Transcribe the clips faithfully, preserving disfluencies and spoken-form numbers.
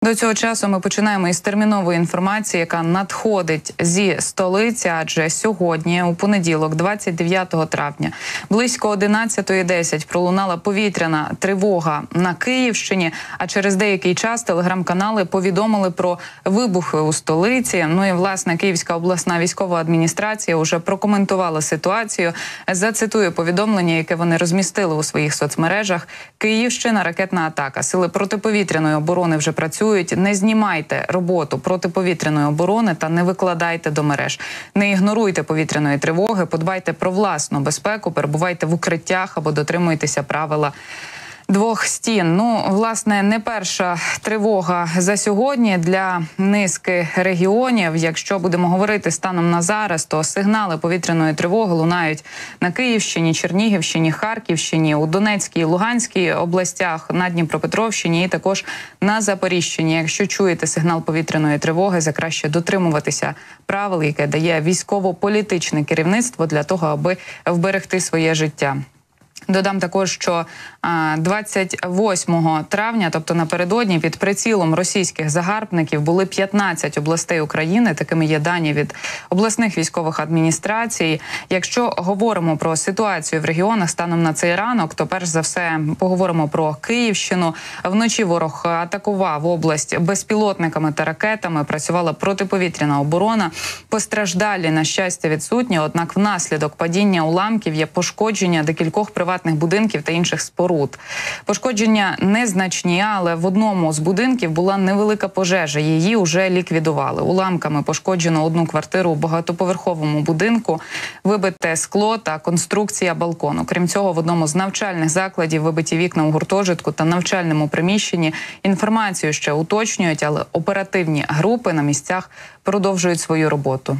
До цього часу ми починаємо із термінової інформації, яка надходить зі столиці, адже сьогодні, у понеділок, двадцять дев'ятого травня, близько одинадцятої десять пролунала повітряна тривога на Київщині, а через деякий час телеграм-канали повідомили про вибухи у столиці. Ну і, власне, Київська обласна військова адміністрація вже прокоментувала ситуацію. Зацитую повідомлення, яке вони розмістили у своїх соцмережах. Київщина, ракетна атака. Сили протиповітряної оборони вже працюють. Не знімайте роботу протиповітряної оборони та не викладайте до мереж. Не ігноруйте повітряної тривоги, подбайте про власну безпеку, перебувайте в укриттях або дотримуйтеся правила двох стін. Ну, власне, не перша тривога за сьогодні для низки регіонів. Якщо будемо говорити станом на зараз, то сигнали повітряної тривоги лунають на Київщині, Чернігівщині, Харківщині, у Донецькій і Луганській областях, на Дніпропетровщині і також на Запоріжчині. Якщо чуєте сигнал повітряної тривоги, закраще дотримуватися правил, яке дає військово-політичне керівництво для того, аби вберегти своє життя. Додам також, що двадцять восьмого травня, тобто напередодні, під прицілом російських загарбників були п'ятнадцять областей України. Такими є дані від обласних військових адміністрацій. Якщо говоримо про ситуацію в регіонах станом на цей ранок, то перш за все поговоримо про Київщину. Вночі ворог атакував область безпілотниками та ракетами, працювала протиповітряна оборона. Постраждалі, на щастя, відсутні, однак внаслідок падіння уламків є пошкодження декількох приватних будинків та інших споруд. Пошкодження незначні, але в одному з будинків була невелика пожежа. Її вже ліквідували. Уламками пошкоджено одну квартиру у багатоповерховому будинку, вибите скло та конструкція балкону. Крім цього, в одному з навчальних закладів вибиті вікна у гуртожитку та навчальному приміщенні. Інформацію ще уточнюють, але оперативні групи на місцях продовжують свою роботу.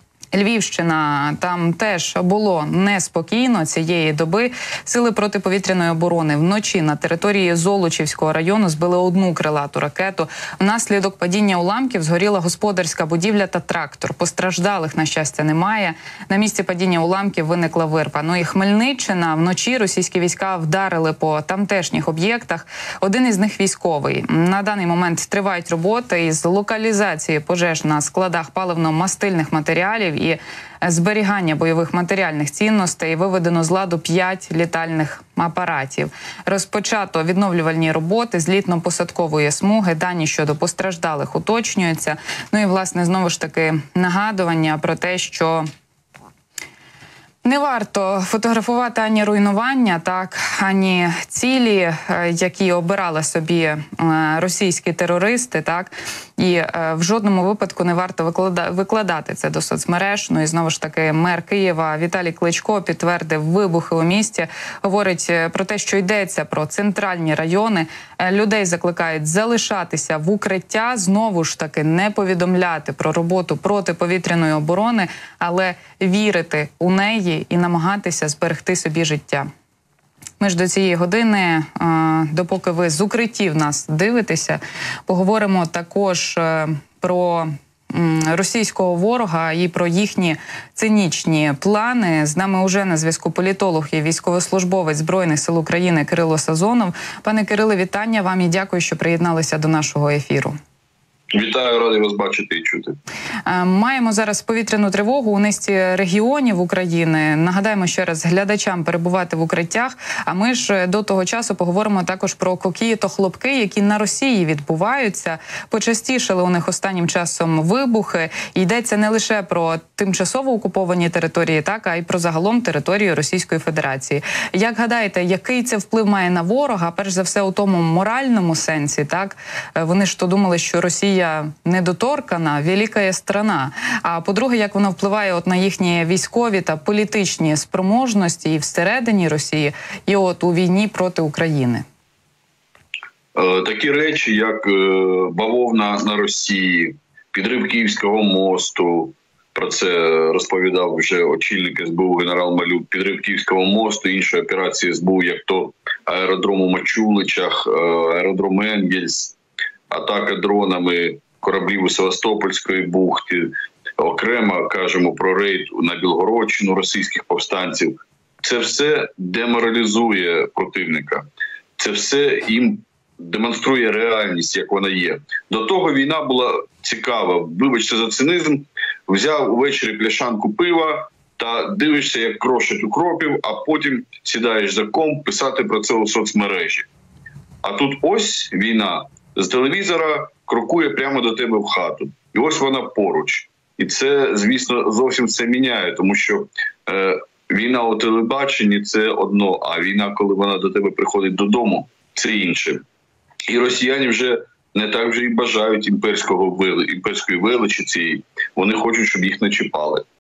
Львівщина, там теж було неспокійно цієї доби. Сили протиповітряної оборони вночі на території Золочівського району збили одну крилату ракету. Внаслідок падіння уламків згоріла господарська будівля та трактор. Постраждалих, на щастя, немає. На місці падіння уламків виникла вирва. Ну і Хмельниччина. Вночі російські війська вдарили по тамтешніх об'єктах. Один із них військовий. На даний момент тривають роботи із локалізації пожеж на складах паливно-мастильних матеріалів і зберігання бойових матеріальних цінностей. Виведено з ладу п'ять літальних апаратів. Розпочато відновлювальні роботи злітно-посадкової смуги. Дані щодо постраждалих уточнюються. Ну і, власне, знову ж таки нагадування про те, що не варто фотографувати ані руйнування, так, ані цілі, які обирали собі російські терористи, так, і в жодному випадку не варто викладати це до соцмереж. Ну і знову ж таки мер Києва Віталій Кличко підтвердив вибухи у місті, говорить про те, що йдеться про центральні райони. Людей закликають залишатися в укриття, знову ж таки не повідомляти про роботу протиповітряної оборони, але вірити у неї і намагатися зберегти собі життя. Ми ж до цієї години, допоки ви з укриттів нас дивитеся, поговоримо також про російського ворога і про їхні цинічні плани. З нами уже на зв'язку політолог і військовослужбовець Збройних сил України Кирило Сазонов. Пане Кириле, вітання вам і дякую, що приєдналися до нашого ефіру. Вітаю, радий вас бачити і чути. Маємо зараз повітряну тривогу у низці регіонів України. Нагадаємо ще раз глядачам перебувати в укриттях. А ми ж до того часу поговоримо також про кокії та хлопки, які на Росії відбуваються. Почастішали у них останнім часом вибухи. І йдеться не лише про тимчасово окуповані території, так, а й про загалом територію Російської Федерації. Як гадаєте, який це вплив має на ворога? Перш за все у тому моральному сенсі, так? Вони ж то думали, що Росія недоторкана, велика страна. А по-друге, як воно впливає от на їхні військові та політичні спроможності і всередині Росії, і от у війні проти України? Такі речі, як бавовна на Росії, підрив Київського мосту, про це розповідав вже очільник ес бе у генерал Малюк, підрив Київського мосту, інші операції ес бе у, як то аеродром у Мачуличах, аеродром Енгельс, атака дронами кораблів у Севастопольської бухті, окремо кажемо про рейд на Білгородщину російських повстанців. Це все деморалізує противника. Це все їм демонструє реальність, як вона є. До того війна була цікава. Вибачте за цинізм, взяв увечері пляшанку пива та дивишся, як крошать укропів, а потім сідаєш за комп писати про це у соцмережі. А тут ось війна з телевізора крокує прямо до тебе в хату. І ось вона поруч. І це, звісно, зовсім все міняє, тому що е, війна у телебаченні – це одно, а війна, коли вона до тебе приходить додому – це інше. І росіяни вже не так вже і бажають імперського вели, імперської величі цієї. Вони хочуть, щоб їх не чіпали.